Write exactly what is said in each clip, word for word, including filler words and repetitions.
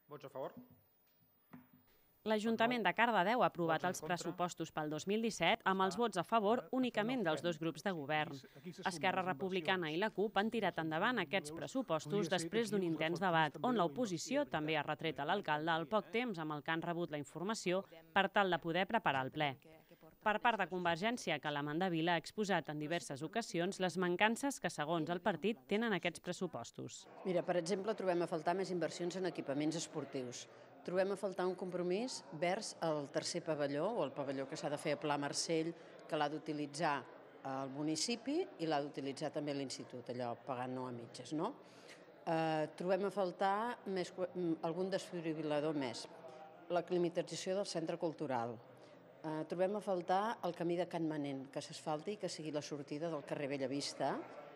Vots a favor? L'Ajuntament de Cardedeu ha aprovat els pressupostos pel dos mil disset amb els vots a favor únicament dels dos grups de govern. Esquerra Republicana i la CUP han tirat endavant aquests pressupostos després d'un intens debat, on l'oposició també ha retret a l'alcalde el poc temps amb el que han rebut la informació per tal de poder preparar el ple. Per part de Convergència, que la Mandavila ha exposat en diverses ocasions les mancances que, segons el partit, tenen aquests pressupostos. Mira, per exemple, trobem a faltar més inversions en equipaments esportius. Trobem a faltar un compromís vers el tercer pavelló, o el pavelló que s'ha de fer a Pla Marcell, que l'ha d'utilitzar el municipi i l'ha d'utilitzar també l'institut, allò pagant-no a mitges, no? Eh, trobem a faltar més, algun desfibrilador més, la climatització del centre cultural. Eh, trobem a faltar el camí de Can Manent, que s'asfalti i que sigui la sortida del carrer Bellavista,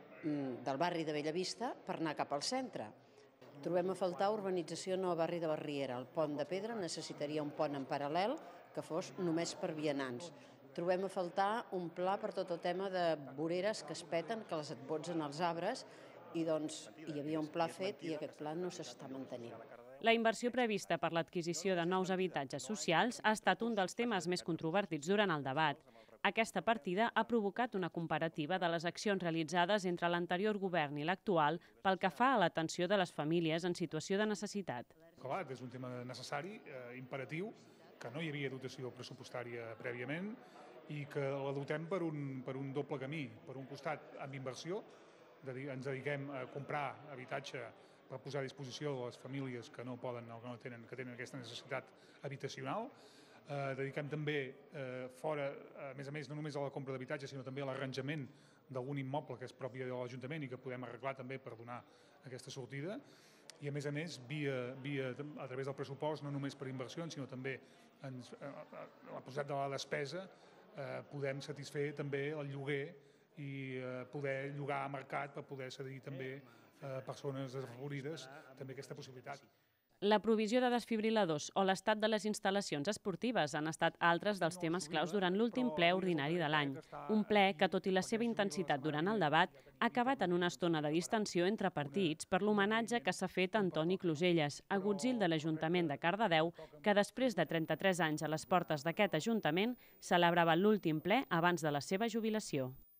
del barri de Bellavista, per anar cap al centre. Trobem a faltar urbanització en el barri de Barriera. El pont de pedra necessitaria un pont en paral·lel que fos només per vianants. Trobem a faltar un pla per tot el tema de voreres que es peten, que les etbotsen als arbres, i doncs hi havia un pla fet i aquest pla no s'està mantenint. La inversió prevista per l'adquisició de nous habitatges socials ha estat un dels temes més controvertits durant el debat. Aquesta partida ha provocat una comparativa de les accions realitzades entre l'anterior govern i l'actual pel que fa a l'atenció de les famílies en situació de necessitat. Clar, és un tema necessari, eh, imperatiu, que no hi havia dotació pressupostària prèviament i que la dotem per un, per un doble camí. Per un costat, amb inversió, ens dediquem a comprar habitatge per posar a disposició de les famílies que no poden o que no tenen, que tenen aquesta necessitat habitacional. Eh, dediquem també eh, fora, a més a més, no només a la compra d'habitatge, sinó també a l'arranjament d'algun immoble que és propi de l'Ajuntament i que podem arreglar també per donar aquesta sortida. I a més a més, via, via, a través del pressupost, no només per inversions, sinó també ens, a, a, a la possibilitat de la despesa, eh, podem satisfer també el lloguer i eh, poder llogar a mercat per poder cedir també a persones desfavorides també aquesta possibilitat. La provisió de desfibriladors o l'estat de les instal·lacions esportives han estat altres dels temes claus durant l'últim ple ordinari de l'any. Un ple que, tot i la seva intensitat durant el debat, ha acabat en una estona de distensió entre partits per l'homenatge que s'ha fet a Antoni Closelles, agutzil de l'Ajuntament de Cardedeu, que després de trenta-tres anys a les portes d'aquest Ajuntament celebrava l'últim ple abans de la seva jubilació.